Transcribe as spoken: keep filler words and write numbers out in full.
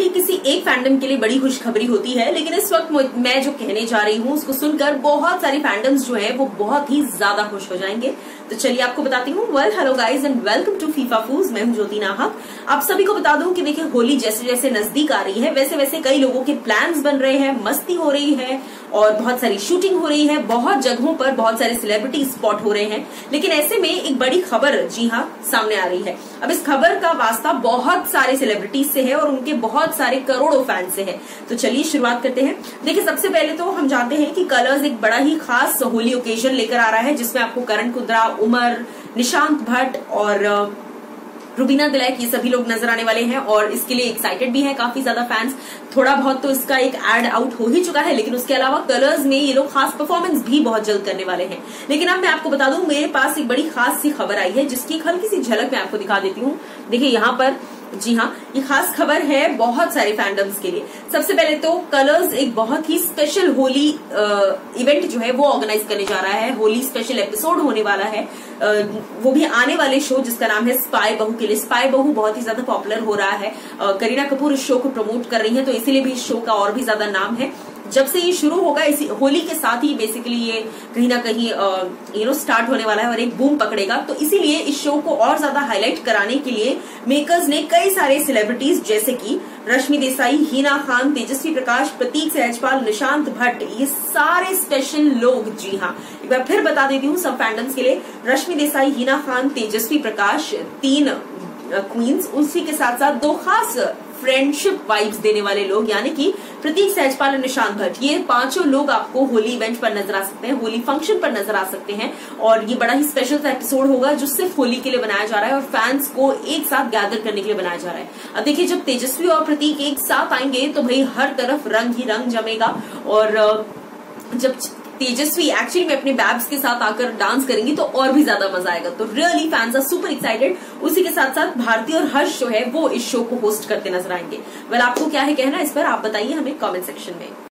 किसी एक फैंडम के लिए बड़ी खुशखबरी होती है, लेकिन इस वक्त मैं जो कहने जा रही हूँ उसको सुनकर बहुत सारी फैंडम्स जो है वो बहुत ही ज्यादा खुश हो जाएंगे। तो चलिए आपको बताती हूँ। Well hello guys and welcome to FIFA फूज। मैं हूँ ज्योति नाहक। आप सभी को बता दूं कि देखिए होली जैसे जैसे नजदीक आ रही है वैसे वैसे कई लोगों के प्लान्स बन रहे हैं, मस्ती हो रही है और बहुत सारी शूटिंग हो रही है, बहुत जगहों पर बहुत सारे सेलिब्रिटी स्पॉट हो रहे हैं। लेकिन ऐसे में एक बड़ी खबर जी हाँ सामने आ रही है। अब इस खबर का वास्ता बहुत सारे सेलिब्रिटीज से है और उनके बहुत सारे करोड़ों फैंस से है। तो चलिए शुरुआत करते हैं। देखिए सबसे पहले तो हम जानते हैं कि कलर्स एक बड़ा ही खास होली ओकेजन लेकर आ रहा है, जिसमें आपको करण कुंद्रा, उमर, निशांत भट्ट और रुबीना दिलैक ये सभी लोग नजर आने वाले हैं और इसके लिए एक्साइटेड भी हैं काफी ज्यादा फैंस। थोड़ा बहुत तो इसका एक एड आउट हो ही चुका है, लेकिन उसके अलावा कलर्स में ये लोग खास परफॉर्मेंस भी बहुत जल्द करने वाले हैं। लेकिन अब मैं आपको बता दूं, मेरे पास एक बड़ी खास सी खबर आई है जिसकी एक हल्की सी झलक मैं आपको दिखा देती हूँ। देखिए यहाँ पर जी हाँ, ये खास खबर है बहुत सारे फैंडम्स के लिए। सबसे पहले तो कलर्स एक बहुत ही स्पेशल होली इवेंट जो है वो ऑर्गेनाइज करने जा रहा है। होली स्पेशल एपिसोड होने वाला है, आ, वो भी आने वाले शो जिसका नाम है स्पाई बहू के लिए। स्पाई बहू बहुत ही ज्यादा पॉपुलर हो रहा है, आ, करीना कपूर इस शो को प्रमोट कर रही है, तो इसीलिए भी इस शो का और भी ज्यादा नाम है। जब से ये शुरू होगा इसी होली के साथ ही बेसिकली ये कहीं ना कहीं यू नो स्टार्ट होने वाला है और एक बूम पकड़ेगा। तो इसीलिए इस शो को और ज्यादा हाईलाइट कराने के लिए मेकर्स ने कई सारे सेलिब्रिटीज जैसे कि रश्मि देसाई, हिना खान, तेजस्वी प्रकाश, प्रतीक सहजपाल, निशांत भट्ट, ये सारे स्पेशल लोग जी हाँ एक बार फिर बता देती हूँ सब फैंडम्स के लिए। रश्मि देसाई, हिना खान, तेजस्वी प्रकाश, तीन क्वींस, उसी के साथ साथ दो खास फ्रेंडशिप वाइब्स देने वाले लोग यानी कि प्रतीक सहजपाल और निशांत भट्ट, ये पांचों लोग आपको होली इवेंट पर नजर आ सकते हैं, होली फंक्शन पर नजर आ सकते हैं। और ये बड़ा ही स्पेशल सा एपिसोड होगा जो सिर्फ होली के लिए बनाया जा रहा है और फैंस को एक साथ गैदर करने के लिए बनाया जा रहा है। अब देखिए जब तेजस्वी और प्रतीक एक साथ आएंगे तो भाई हर तरफ रंग ही रंग जमेगा। और जब तेजस्वी एक्चुअली में अपने बैब्स के साथ आकर डांस करेंगी तो और भी ज्यादा मजा आएगा। तो really fans are super excited. उसी के साथ साथ भारती और हर्ष जो है वो इस शो को होस्ट करते नजर आएंगे। वेल आपको क्या है कहना इस पर, आप बताइए हमें कमेंट सेक्शन में।